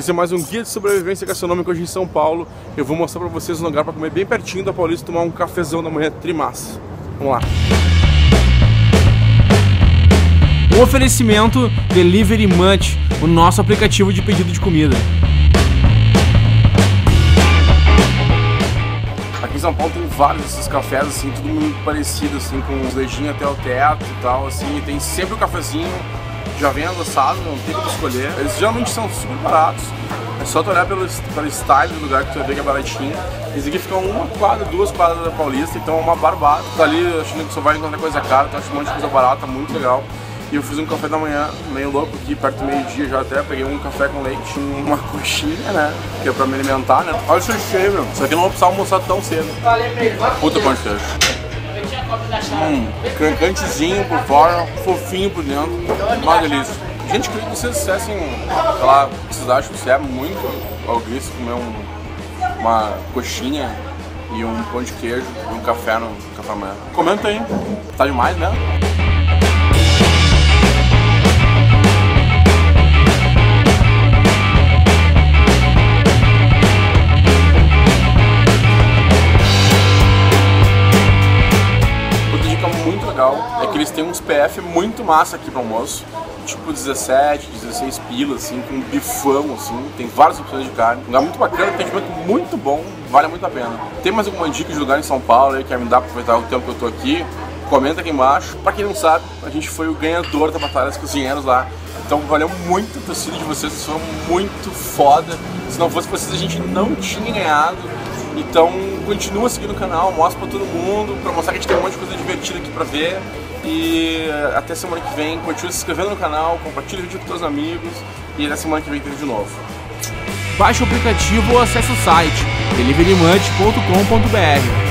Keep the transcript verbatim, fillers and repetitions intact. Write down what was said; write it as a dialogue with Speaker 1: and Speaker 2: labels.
Speaker 1: Esse é mais um guia de sobrevivência gastronômica hoje em São Paulo. Eu vou mostrar pra vocês um lugar pra comer bem pertinho da Paulista e tomar um cafezão da manhã trimassa. Vamos lá.
Speaker 2: Um oferecimento Delivery Munch, o nosso aplicativo de pedido de comida.
Speaker 1: Aqui em São Paulo tem vários desses cafés, assim, tudo muito parecido, assim, com os lejinhos até o teto e tal, assim, e tem sempre o cafezinho já vem adoçado, não tem como escolher. Eles geralmente são super baratos, é só tu olhar pelo, pelo style do lugar que tu vai ver que é baratinho. Eles aqui ficam uma quadra, duas quadras da Paulista, então é uma barbada. Tu tá ali achando que só vai encontrar coisa cara, tu acha um monte de coisa barata, muito legal. E eu fiz um café da manhã meio louco aqui, perto do meio-dia já até, peguei um café com leite, uma coxinha, né, que é pra me alimentar, né. Olha o cheio, meu, isso aqui não vou precisar almoçar tão cedo. Puta pão de queijo. Hum, crancantezinho por fora, fofinho por dentro, uma delícia. Gente, queria que vocês dissessem, sei lá, vocês acham que isso é muito algrice comer um, uma coxinha e um pão de queijo e um café no café da manhã? Comenta aí, tá demais, né? Muito legal, é que eles têm uns P F muito massa aqui pro almoço, tipo dezessete, dezesseis pilas, assim, com um bifão, assim, tem várias opções de carne, um lugar muito bacana, atendimento muito bom, vale muito a pena. Tem mais alguma dica de lugar em São Paulo aí que me dá pra aproveitar o tempo que eu tô aqui? Comenta aqui embaixo. Pra quem não sabe, a gente foi o ganhador da Batalha dos Cozinheiros lá, então valeu muito a torcida de vocês, vocês foram muito foda, se não fosse vocês a gente não tinha ganhado. Então continua seguindo o canal, mostra pra todo mundo, pra mostrar que a gente tem um monte de coisa divertida aqui pra ver. E até semana que vem, continua se inscrevendo no canal, compartilha o vídeo com seus amigos. E até semana que vem tem vídeo novo.
Speaker 2: Baixe o aplicativo ou acesse o site delivery munch ponto com ponto br.